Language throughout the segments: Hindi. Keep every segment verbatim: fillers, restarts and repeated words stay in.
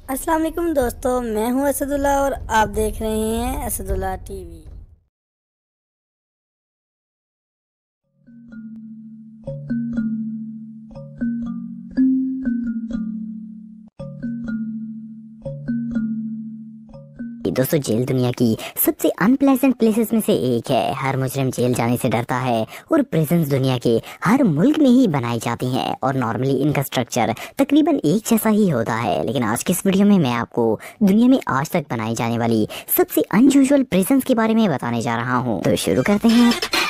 अस्सलाम वालेकुम दोस्तों, मैं हूं असदुल्ला और आप देख रहे हैं असदुल्ला टीवी। दोस्तों, जेल दुनिया की सबसे अनप्लेजेंट प्लेसेस में से एक है। हर मुजरिम जेल जाने से डरता है और प्रिजन्स दुनिया के हर मुल्क में ही बनाई जाती हैं और नॉर्मली इनका स्ट्रक्चर तकरीबन एक जैसा ही होता है। लेकिन आज के इस वीडियो में मैं आपको दुनिया में आज तक बनाई जाने वाली सबसे अनयूजुअल प्रिजन्स के बारे में बताने जा रहा हूँ। तो शुरू करते हैं।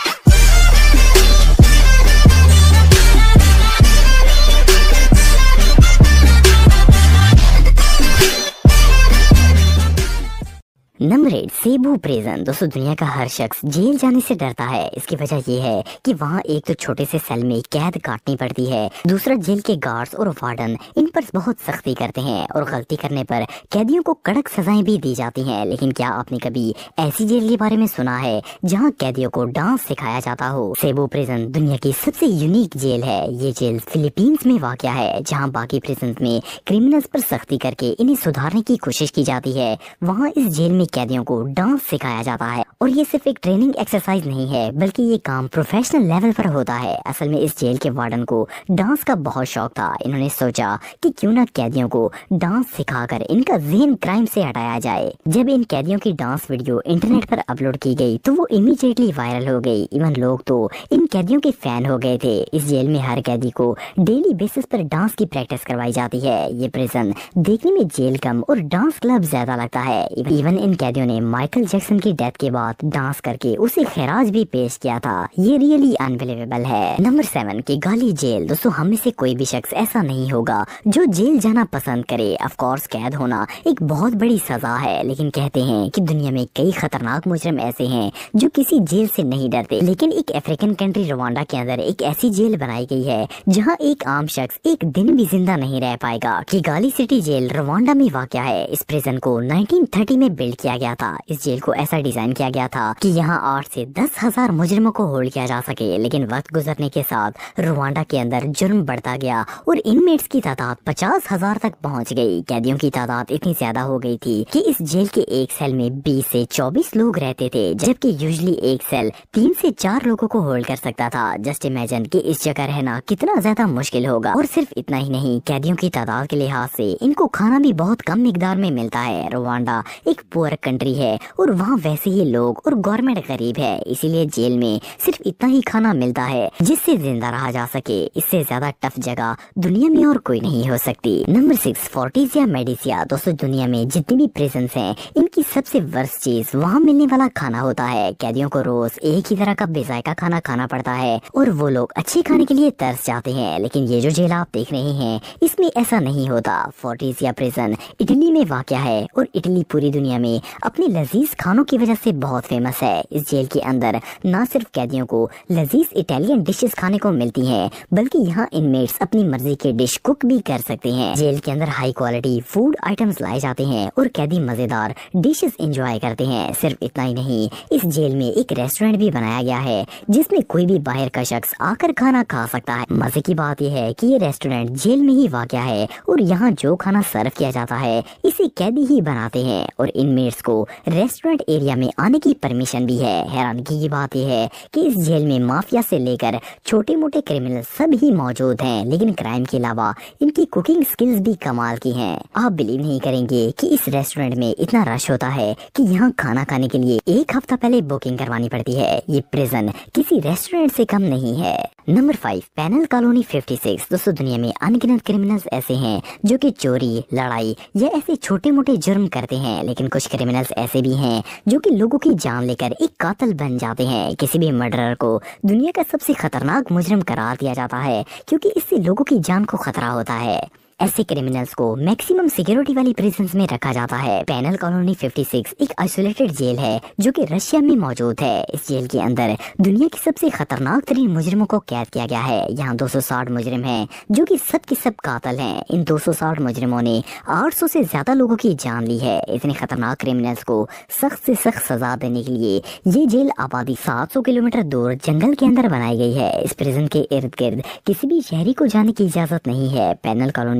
Number eight, Cebu prison. दोस्तों, दुनिया का हर शख्स जेल जाने से डरता है। इसकी वजह यह है कि वहाँ एक तो छोटे से सेल में कैद काटनी पड़ती है, दूसरा जेल के गार्ड्स और वार्डन इन पर बहुत सख्ती करते हैं और गलती करने पर कैदियों को कड़क सजाएं भी दी जाती हैं। लेकिन क्या आपने कभी ऐसी जेल के बारे में सुना है जहाँ कैदियों को डांस सिखाया जाता हो? सेबू प्रिजन दुनिया की सबसे यूनिक जेल है। ये जेल फिलीपींस में वाक़या है, जहाँ बाकी प्रिजन में क्रिमिनल्स पर सख्ती करके इन्हें सुधारने की कोशिश की जाती है। वहाँ इस जेल में कैदियों को डांस सिखाया जाता है और ये सिर्फ एक ट्रेनिंग एक्सरसाइज नहीं है, बल्कि ये काम प्रोफेशनल लेवल पर होता है। असल में इस जेल के वार्डन को डांस का बहुत शौक था। इन्होंने सोचा कि क्यों ना कैदियों को डांस सिखाकर इनका ज़हन क्राइम से हटाया जाए। जब इन कैदियों की डांस वीडियो इंटरनेट पर अपलोड की गई तो वो इमीडिएटली वायरल हो गई। इवन लोग तो इन कैदियों के फैन हो गए थे। इस जेल में हर कैदी को डेली बेसिस पर डांस की प्रैक्टिस करवाई जाती है। ये प्रिजन देखने में जेल कम और डांस क्लब ज्यादा लगता है। इवन इन कैदियों ने माइकल जैक्सन की डेथ के बाद डांस करके उसे खैराज भी पेश किया था। ये रियली अनबिलीवेबल है। Number seven, Kigali jail. दोस्तों, हम में से कोई भी शख्स ऐसा नहीं होगा जो जेल जाना पसंद करे। ऑफ कोर्स कैद होना एक बहुत बड़ी सजा है, लेकिन कहते हैं कि दुनिया में कई खतरनाक मुजरिम ऐसे हैं जो किसी जेल से नहीं डरते। लेकिन एक अफ्रीकन कंट्री रवांडा के अंदर एक ऐसी जेल बनाई गई है जहाँ एक आम शख्स एक दिन भी जिंदा नहीं रह पाएगा। किगाली सिटी जेल रवांडा में वाक़या है। इस प्रिजन को नाइनटीन थर्टी में बिल्ड किया गया था। इस जेल को ऐसा डिजाइन किया गया था कि यहाँ आठ से दस हजार मुजरिमों को होल्ड किया जा सके। लेकिन वक्त गुजरने के साथ रवांडा के अंदर जुर्म बढ़ता गया और इनमेट्स की तादाद पचास हजार तक पहुँच गई। कैदियों की तादाद इतनी ज्यादा हो गई थी कि इस जेल के एक सेल में बीस से चौबीस लोग रहते थे, जबकि यूजुअली एक सेल तीन से चार लोगों को होल्ड कर सकता था। जस्ट इमेजिन कि इस जगह रहना कितना ज्यादा मुश्किल होगा। और सिर्फ इतना ही नहीं, कैदियों की तादाद के लिहाज से इनको खाना भी बहुत कम मिकदार में मिलता है। रवांडा एक पुअर कंट्री है और वहाँ वैसे ही लोग और गवर्नमेंट गरीब है, इसीलिए जेल में सिर्फ इतना ही खाना मिलता है जिससे जिंदा रहा जा सके। इससे ज्यादा टफ जगह दुनिया में और कोई नहीं हो सकती। नंबर सिक्स, फोर्टिस या मेडिसिया। दोस्तों, दुनिया में जितनी भी प्रिजन्स हैं, इनकी सबसे वर्स्ट चीज वहाँ मिलने वाला खाना होता है। कैदियों को रोज एक ही तरह का बेजायका खाना खाना पड़ता है और वो लोग अच्छे खाने के लिए तरस जाते हैं। लेकिन ये जो जेल आप देख रहे हैं, इसमें ऐसा नहीं होता। फोर्टिस या प्रिजन इटली में वाक़या है और इटली पूरी दुनिया में अपने लजीज खानों की वजह से बहुत फेमस है। इस जेल के अंदर न सिर्फ कैदियों को लजीज इटालियन डिशेस खाने को मिलती हैं, बल्कि यहाँ इनमेट्स अपनी मर्जी के डिश कुक भी कर सकते हैं। जेल के अंदर हाई क्वालिटी फूड आइटम्स लाए जाते हैं और कैदी मजेदार डिशेस एंजॉय करते हैं। सिर्फ इतना ही नहीं, इस जेल में एक रेस्टोरेंट भी बनाया गया है जिसमें कोई भी बाहर का शख्स आकर खाना खा सकता है। मजे की बात यह है कि ये रेस्टोरेंट जेल में ही वाक़या है और यहाँ जो खाना सर्व किया जाता है इसे कैदी ही बनाते हैं और इनमेट्स को रेस्टोरेंट एरिया में आने की परमिशन भी है। हैरानगी की बात यह है कि इस जेल में माफिया से लेकर छोटे मोटे क्रिमिनल सब ही मौजूद हैं, लेकिन क्राइम के अलावा इनकी कुकिंग स्किल्स भी कमाल की हैं। आप बिलीव नहीं करेंगे कि इस रेस्टोरेंट में इतना रश होता है कि यहाँ खाना खाने के लिए एक हफ्ता पहले बुकिंग करवानी पड़ती है। ये प्रिजन किसी रेस्टोरेंट से कम नहीं है। Number five, penal colony fifty six. दोस्तों, दुनिया में अनगिनत क्रिमिनल्स ऐसे हैं जो कि चोरी, लड़ाई या ऐसे छोटे मोटे जुर्म करते हैं, लेकिन कुछ क्रिमिनल्स ऐसे भी हैं जो कि लोगों की जान लेकर एक कातिल बन जाते हैं। किसी भी मर्डरर को दुनिया का सबसे खतरनाक मुजरिम करार दिया जाता है क्योंकि इससे लोगों की जान को खतरा होता है। ऐसे क्रिमिनल्स को मैक्सिमम सिक्योरिटी वाली प्रिजन्स में रखा जाता है। पेनल कॉलोनी फिफ्टी सिक्स एक आइसोलेटेड जेल है जो कि रशिया में मौजूद है। इस जेल के अंदर दुनिया के सबसे खतरनाक तरीन मुजरिमों को कैद किया गया है। यहाँ दो सौ साठ मुजरिम हैं जो कि सब के सब कातिल हैं। इन दो सौ साठ मुजरिमों ने आठ सौ से ज्यादा लोगों की जान ली है। इतने खतरनाक क्रिमिनल्स को सख्त से सख्त सजा देने के लिए ये जेल आबादी सात सौ किलोमीटर दूर जंगल के अंदर बनाई गई है। इस प्रिजन के इर्द गिर्द किसी भी शहरी को जाने की इजाजत नहीं है। पेनल कॉलोनी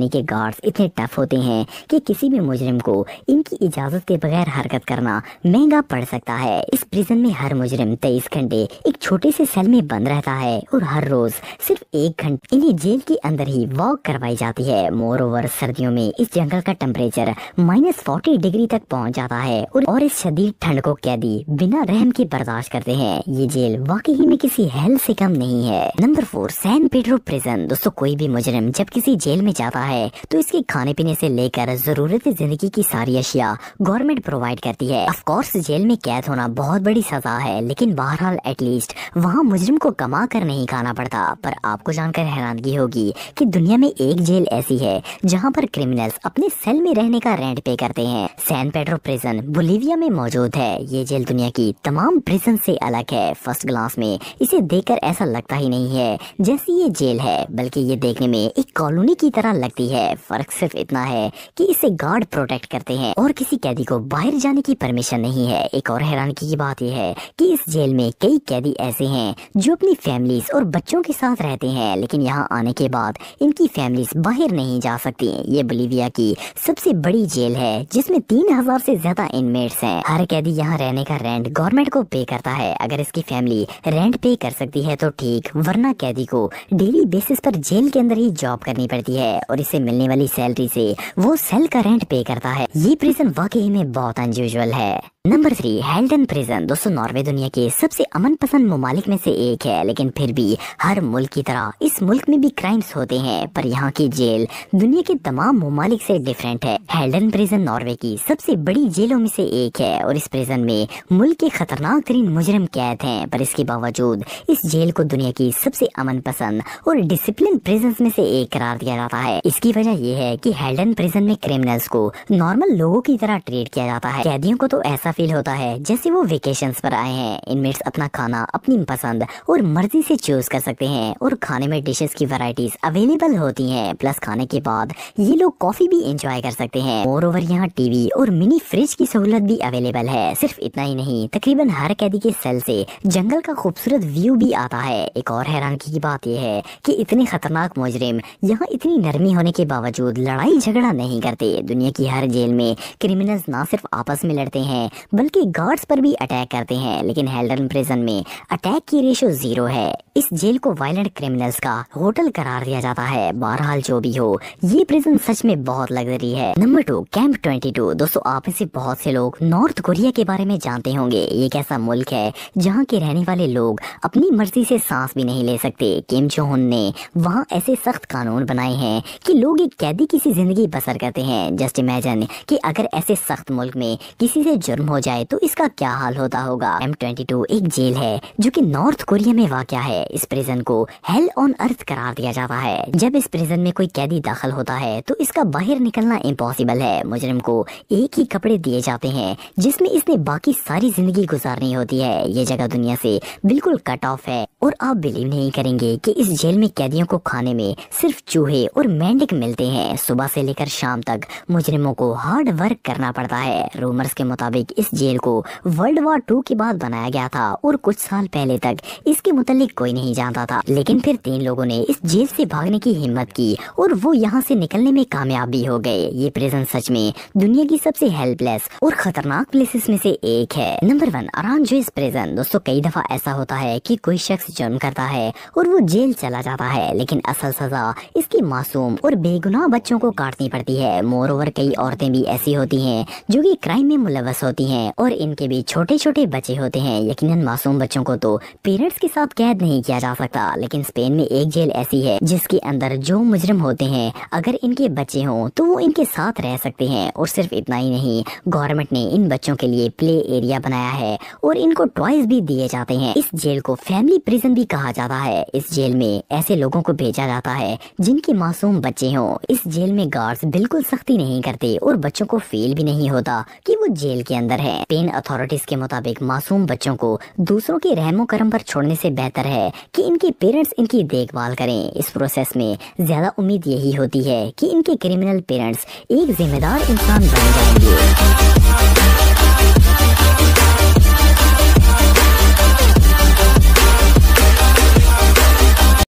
कॉलोनी के गार्ड्स इतने टफ होते हैं कि किसी भी मुजरिम को इनकी इजाजत के बगैर हरकत करना महंगा पड़ सकता है। इस प्रिजन में हर मुजरिम तेईस घंटे एक छोटे से सेल में बंद रहता है और हर रोज सिर्फ एक घंटे इन्हें जेल के अंदर ही वॉक करवाई जाती है। मोर ओवर सर्दियों में इस जंगल का टेम्परेचर माइनस फोर्टी डिग्री तक पहुंच जाता है और, और इस शदीद ठंड को कैदी बिना रहम के बर्दाश्त करते हैं। ये जेल वाकई में किसी हेल से कम नहीं है। Number four, San Pedro prison. दोस्तों, कोई भी मुजरिम जब किसी जेल में जाता है तो इसके खाने पीने से लेकर जरूरत जिंदगी की सारी अशिया गवर्नमेंट प्रोवाइड करती है। ऑफ कोर्स जेल में कैद होना बहुत बड़ी सजा है, लेकिन बहरहाल एटलीस्ट वहाँ मुजरिम को कमा कर नहीं खाना पड़ता। पर आपको जानकर हैरानगी होगी कि दुनिया में एक जेल ऐसी है जहाँ पर क्रिमिनल्स अपने सेल में रहने का रेंट पे करते हैं। सैन पेड्रो प्रिजन बोलीविया में मौजूद है। ये जेल दुनिया की तमाम प्रिजन से अलग है। फर्स्ट ग्लास में इसे देखकर ऐसा लगता ही नहीं है जैसी ये जेल है, बल्कि ये देखने में एक कॉलोनी की तरह लगती है। फर्क सिर्फ इतना है कि इसे गार्ड प्रोटेक्ट करते हैं और किसी कैदी को बाहर जाने की परमिशन नहीं है। एक और हैरानगी की बात यह है कि इस जेल में कई कैदी ऐसे हैं जो अपनी फैमिलीज और बच्चों के साथ रहते हैं, लेकिन यहाँ आने के बाद इनकी फैमिलीज बाहर नहीं जा सकती। ये बोलीविया की सबसे बड़ी जेल है जिसमें तीन हजार से ज्यादा इनमेट्स हैं। हर कैदी यहाँ रहने का रेंट गवर्नमेंट को पे करता है। अगर इसकी फैमिली रेंट पे कर सकती है तो ठीक, वरना कैदी को डेली बेसिस पर जेल के अंदर ही जॉब करनी पड़ती है और इसे मिलने वाली सैलरी से वो सेल का रेंट पे करता है। ये प्रिजन वाकई में बहुत अनयूजुअल है। Number three, Halden prison. दोस्तों, नॉर्वे दुनिया के सबसे अमन पसंद ममालिक में से एक है, लेकिन फिर भी हर मुल्क की तरह इस मुल्क में भी क्राइम्स होते हैं। पर यहाँ की जेल दुनिया के तमाम ममालिक से डिफरेंट है। हेल्डन प्रिजन नॉर्वे की सबसे बड़ी जेलों में से एक है और इस प्रिजन में मुल्क के खतरनाक तरीन मुजरिम कैद हैं। पर इसके बावजूद इस जेल को दुनिया की सबसे अमन पसंद और डिसिप्लिन प्रिजन में से एक करार दिया जाता है। इसकी वजह यह है कि हेल्डन प्रिजन में क्रिमिनल्स को नॉर्मल लोगों की तरह ट्रीट किया जाता है। कैदियों को तो ऐसा फील होता है जैसे वो वेकेशंस पर आए हैं। इनमेट्स अपना खाना अपनी पसंद और मर्जी से चूज कर सकते हैं और खाने में डिशेस की वैरायटीज अवेलेबल होती हैं। प्लस खाने के बाद ये लोग कॉफी भी एंजॉय कर सकते हैं। मोर ओवर यहाँ टीवी और मिनी फ्रिज की सहूलत भी अवेलेबल है। सिर्फ इतना ही नहीं, तकरीबन हर कैदी के सेल से जंगल का खूबसूरत व्यू भी आता है। एक और हैरानगी की बात यह है कि इतने खतरनाक मुजरिम यहाँ इतनी नरमी होने के बावजूद लड़ाई झगड़ा नहीं करते। दुनिया की हर जेल में क्रिमिनल्स ना सिर्फ आपस में लड़ते हैं बल्कि गार्ड्स पर भी अटैक करते हैं, लेकिन हेल्डन प्रिजन में अटैक की रेशो जीरो है। इस जेल को वायलेंट क्रिमिनल्स का होटल करार दिया जाता है। बहरहाल जो भी हो, ये प्रिजन सच में बहुत लग्जरी है। Number two, camp twenty two. दोस्तों, आप में से बहुत से लोग नॉर्थ कोरिया के बारे में जानते होंगे। ये एक ऐसा मुल्क है जहाँ के रहने वाले लोग अपनी मर्जी से सांस भी नहीं ले सकते। किम जो हुन ने वहाँ ऐसे सख्त कानून बनाए हैं कि लोग एक कैदी की सी जिंदगी बसर करते हैं। जस्ट इमेजिन कि अगर ऐसे सख्त मुल्क में किसी से जुर्म हो जाए तो इसका क्या हाल होता होगा। कैंप ट्वेंटी टू एक जेल है जो कि नॉर्थ कोरिया में वाक़या है। इस प्रिजन को हेल ऑन अर्थ करार दिया जाता है। जब इस प्रिजन में कोई कैदी दाखिल होता है तो इसका बाहर निकलना इम्पॉसिबल है। मुजरिम को एक ही कपड़े दिए जाते हैं जिसमें इसने बाकी सारी जिंदगी गुजारनी होती है। ये जगह दुनिया से बिल्कुल कट ऑफ है और आप बिलीव नहीं करेंगे कि इस जेल में कैदियों को खाने में सिर्फ चूहे और मेंढक मिलते हैं। सुबह से लेकर शाम तक मुजरिमों को हार्ड वर्क करना पड़ता है। रूमर्स के मुताबिक इस जेल को वर्ल्ड वॉर टू के बाद बनाया गया था और कुछ साल पहले तक इसके मुतालिक कोई नहीं जानता था, लेकिन फिर तीन लोगों ने इस जेल से भागने की हिम्मत की और वो यहाँ से निकलने में कामयाब भी हो गए। ये प्रिजन सच में दुनिया की सबसे हेल्पलेस और खतरनाक प्लेसेस में से एक है। Number one, Aranjuez prison. दोस्तों, कई दफा ऐसा होता है कि कोई शख्स जुर्म करता है और वो जेल चला जाता है, लेकिन असल सजा इसकी मासूम और बेगुनाह बच्चों को काटनी पड़ती है। मोर ओवर कई औरतें भी ऐसी होती हैं जो कि क्राइम में मुलव्वस होती हैं और इनके भी छोटे छोटे बच्चे होते हैं। यकीनन मासूम बच्चों को तो पेरेंट्स के साथ कैद नहीं किया जा सकता, लेकिन स्पेन में एक जेल ऐसी है जिसके अंदर जो मुजरिम होते हैं अगर इनके बच्चे हों तो वो इनके साथ रह सकते हैं। और सिर्फ इतना ही नहीं, गवर्नमेंट ने इन बच्चों के लिए प्ले एरिया बनाया है और इनको टॉयज भी दिए जाते हैं। इस जेल को फैमिली प्रिजन भी कहा जाता है। इस जेल में ऐसे लोगों को भेजा जाता है जिनके मासूम बच्चे हों। इस जेल में गार्ड्स बिल्कुल सख्ती नहीं करते और बच्चों को फील भी नहीं होता कि वो जेल के अंदर है। स्पेन अथॉरिटीज के मुताबिक मासूम बच्चों को दूसरों के रहमो करम पर छोड़ने से बेहतर है कि इनके पेरेंट्स इनकी देखभाल करें। इस प्रोसेस में ज्यादा उम्मीद यही होती है कि इनके क्रिमिनल पेरेंट्स एक जिम्मेदार इंसान बन जाएंगे।